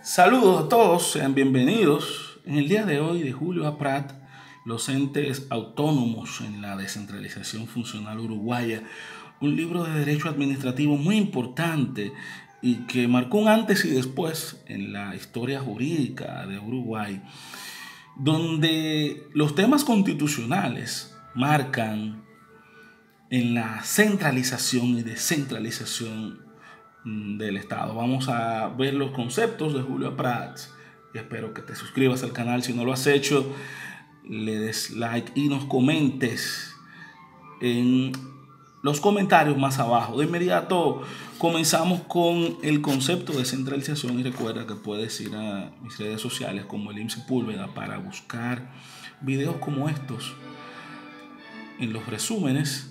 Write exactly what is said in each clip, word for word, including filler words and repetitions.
Saludos a todos, sean bienvenidos. En el día de hoy de Julio A. Prat, los entes autónomos en la descentralización funcional uruguaya, un libro de derecho administrativo muy importante y que marcó un antes y después en la historia jurídica de Uruguay, donde los temas constitucionales marcan en la centralización y descentralización del Estado. Vamos a ver los conceptos de Julio A. Prat y espero que te suscribas al canal si no lo has hecho, le des like y nos comentes en los comentarios más abajo. De inmediato comenzamos con el concepto de centralización y recuerda que puedes ir a mis redes sociales como el I M S S Sepúlveda para buscar videos como estos. En los resúmenes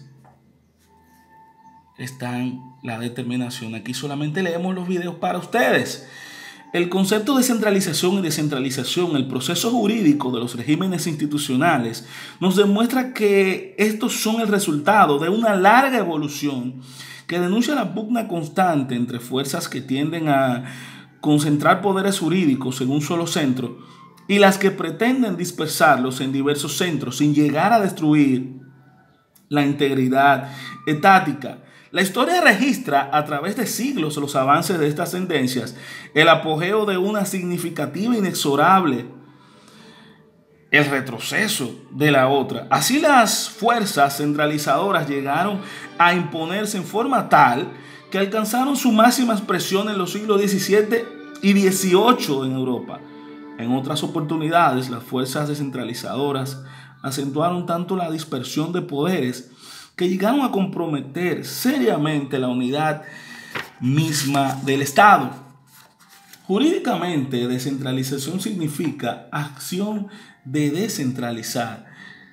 están la determinación. Aquí solamente leemos los videos para ustedes. El concepto de centralización y descentralización, el proceso jurídico de los regímenes institucionales, nos demuestra que estos son el resultado de una larga evolución que denuncia la pugna constante entre fuerzas que tienden a concentrar poderes jurídicos en un solo centro y las que pretenden dispersarlos en diversos centros sin llegar a destruir la integridad etática. La historia registra a través de siglos los avances de estas tendencias, el apogeo de una significativa e inexorable, el retroceso de la otra. Así las fuerzas centralizadoras llegaron a imponerse en forma tal que alcanzaron su máxima expresión en los siglos diecisiete y dieciocho en Europa. En otras oportunidades, las fuerzas descentralizadoras acentuaron tanto la dispersión de poderes que llegaron a comprometer seriamente la unidad misma del Estado. Jurídicamente, descentralización significa acción de descentralizar.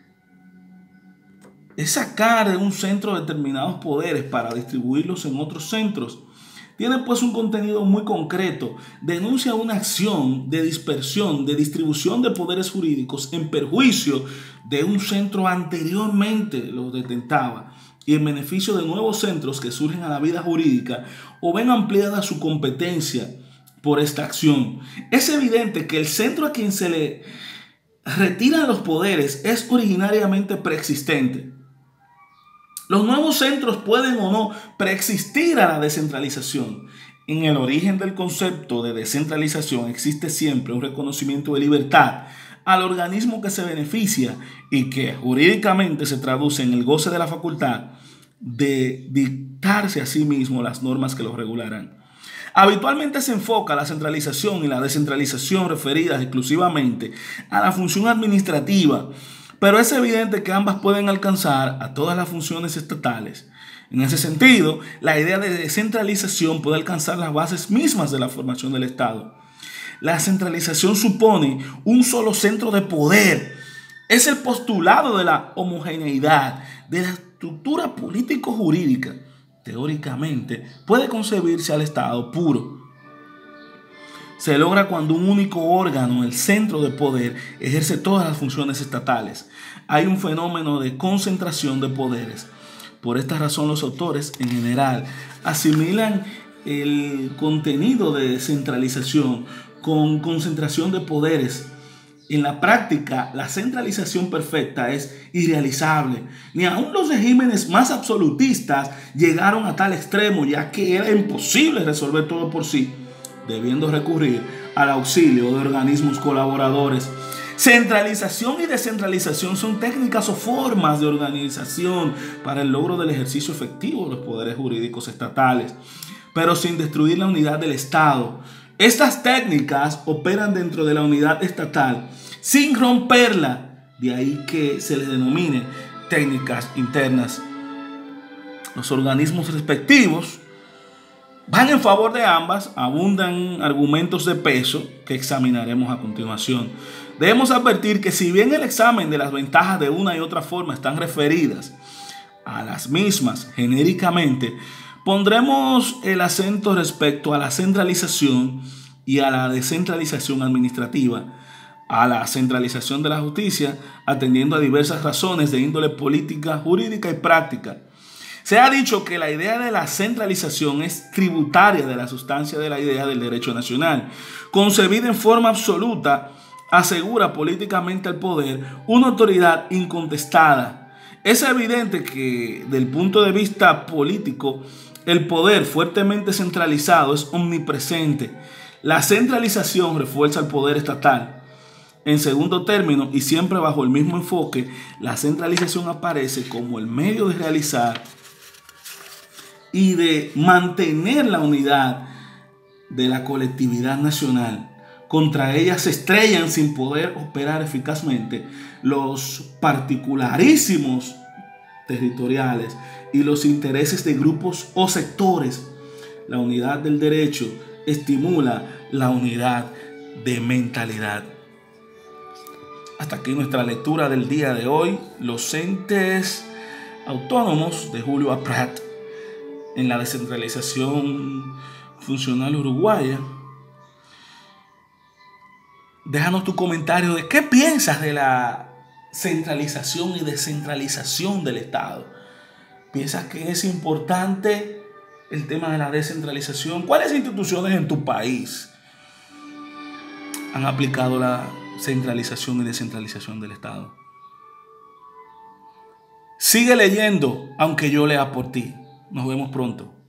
Es sacar de un centro determinados poderes para distribuirlos en otros centros. Tiene pues un contenido muy concreto. Denuncia una acción de dispersión, de distribución de poderes jurídicos en perjuicio de un centro anteriormente lo detentaba y en beneficio de nuevos centros que surgen a la vida jurídica o ven ampliada su competencia por esta acción. Es evidente que el centro a quien se le retiran los poderes es originariamente preexistente. Los nuevos centros pueden o no preexistir a la descentralización. En el origen del concepto de descentralización existe siempre un reconocimiento de libertad al organismo que se beneficia y que jurídicamente se traduce en el goce de la facultad de dictarse a sí mismo las normas que lo regularán. Habitualmente se enfoca la centralización y la descentralización referidas exclusivamente a la función administrativa, pero es evidente que ambas pueden alcanzar a todas las funciones estatales. En ese sentido, la idea de descentralización puede alcanzar las bases mismas de la formación del Estado. La centralización supone un solo centro de poder. Es el postulado de la homogeneidad de la estructura político-jurídica. Teóricamente, puede concebirse al Estado puro. Se logra cuando un único órgano, el centro de poder, ejerce todas las funciones estatales. Hay un fenómeno de concentración de poderes. Por esta razón, los autores, en general, asimilan el contenido de descentralización con concentración de poderes. En la práctica, la centralización perfecta es irrealizable. Ni aun los regímenes más absolutistas llegaron a tal extremo, ya que era imposible resolver todo por sí, debiendo recurrir al auxilio de organismos colaboradores. Centralización y descentralización son técnicas o formas de organización para el logro del ejercicio efectivo de los poderes jurídicos estatales, pero sin destruir la unidad del Estado. Estas técnicas operan dentro de la unidad estatal sin romperla, de ahí que se les denomine técnicas internas. Los organismos respectivos van en favor de ambas, abundan argumentos de peso que examinaremos a continuación. Debemos advertir que si bien el examen de las ventajas de una y otra forma están referidas a las mismas genéricamente, pondremos el acento respecto a la centralización y a la descentralización administrativa, a la centralización de la justicia, atendiendo a diversas razones de índole política, jurídica y práctica. Se ha dicho que la idea de la centralización es tributaria de la sustancia de la idea del derecho nacional. Concebida en forma absoluta, asegura políticamente al poder una autoridad incontestada. Es evidente que, desde el punto de vista político, el poder fuertemente centralizado es omnipresente. La centralización refuerza el poder estatal. En segundo término, y siempre bajo el mismo enfoque, la centralización aparece como el medio de realizar y de mantener la unidad de la colectividad nacional. Contra ella se estrellan, sin poder operar eficazmente, los particularísimos territoriales y los intereses de grupos o sectores. La unidad del derecho estimula la unidad de mentalidad. Hasta aquí nuestra lectura del día de hoy. Los entes autónomos de Julio A. Prat en la descentralización funcional uruguaya. Déjanos tu comentario de qué piensas de la centralización y descentralización del Estado. ¿Piensas que es importante el tema de la descentralización? ¿Cuáles instituciones en tu país han aplicado la centralización y descentralización del Estado? Sigue leyendo, aunque yo lea por ti. Nos vemos pronto.